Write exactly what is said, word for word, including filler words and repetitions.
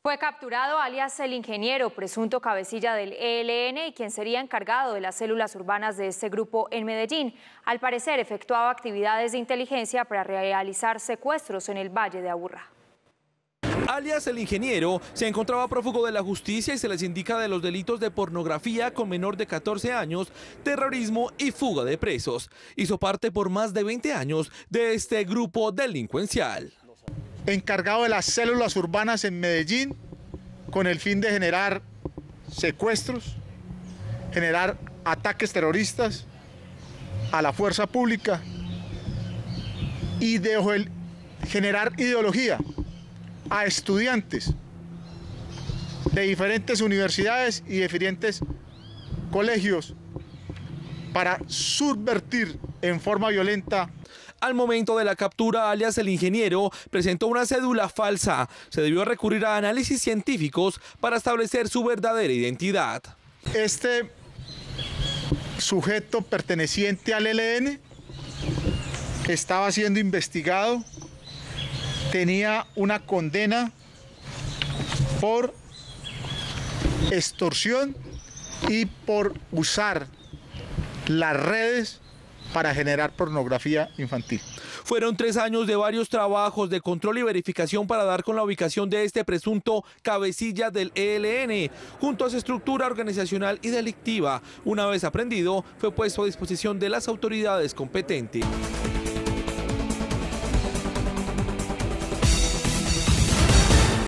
Fue capturado alias El Ingeniero, presunto cabecilla del E L N y quien sería encargado de las células urbanas de este grupo en Medellín. Al parecer efectuaba actividades de inteligencia para realizar secuestros en el Valle de Aburrá. Alias El Ingeniero se encontraba prófugo de la justicia y se les indica de los delitos de pornografía con menor de catorce años, terrorismo y fuga de presos. Hizo parte por más de veinte años de este grupo delincuencial. Encargado de las células urbanas en Medellín con el fin de generar secuestros, generar ataques terroristas a la fuerza pública y de generar ideología a estudiantes de diferentes universidades y diferentes colegios para subvertir en forma violenta. Al momento de la captura, alias El Ingeniero presentó una cédula falsa. Se debió recurrir a análisis científicos para establecer su verdadera identidad. Este sujeto perteneciente al E L N estaba siendo investigado, tenía una condena por extorsión y por usar las redes para generar pornografía infantil. Fueron tres años de varios trabajos de control y verificación para dar con la ubicación de este presunto cabecilla del E L N. Junto a su estructura organizacional y delictiva, una vez aprendido, fue puesto a disposición de las autoridades competentes.